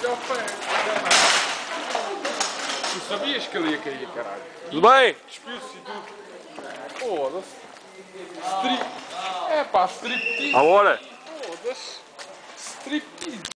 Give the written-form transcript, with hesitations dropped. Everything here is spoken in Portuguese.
ao pé. Tu sabias que ele ia cair, caralho. Tudo bem? Despiu-se e tudo. Foda-se. É pá, striptease. À hora? Foda-se. Striptease.